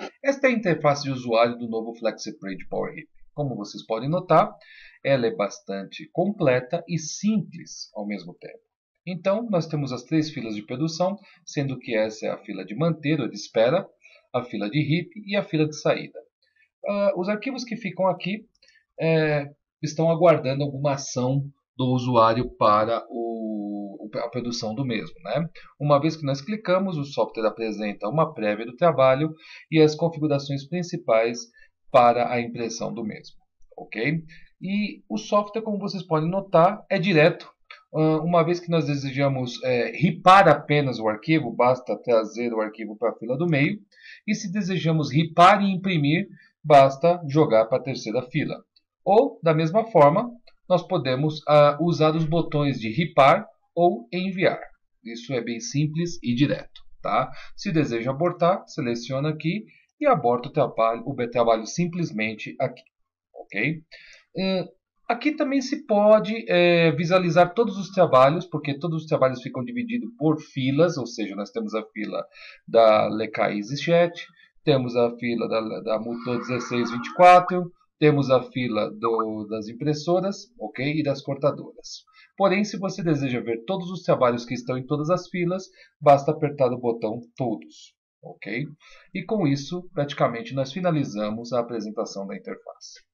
Esta é a interface de usuário do novo FlexiPrint PowerHip. Como vocês podem notar, ela é bastante completa e simples ao mesmo tempo. Então, nós temos as três filas de produção, sendo que essa é a fila de manter ou de espera, a fila de hip e a fila de saída. Os arquivos que ficam aqui estão aguardando alguma ação do usuário para a produção do mesmo, né? Uma vez que nós clicamos, o software apresenta uma prévia do trabalho e as configurações principais para a impressão do mesmo, ok? E o software, como vocês podem notar, é direto. Uma vez que nós desejamos ripar apenas o arquivo, basta trazer o arquivo para a fila do meio. E se desejamos ripar e imprimir, basta jogar para a terceira fila. Ou, da mesma forma, nós podemos usar os botões de ripar ou enviar. Isso é bem simples e direto. Tá? Se deseja abortar, seleciona aqui e aborta o trabalho simplesmente aqui. Ok? Aqui também se pode visualizar todos os trabalhos, porque todos os trabalhos ficam divididos por filas, ou seja, nós temos a fila da Leca EasyJet, temos a fila da Muto 1624, temos a fila das impressoras, ok? E das cortadoras. Porém, se você deseja ver todos os trabalhos que estão em todas as filas, basta apertar o botão Todos, ok? E com isso, praticamente, nós finalizamos a apresentação da interface.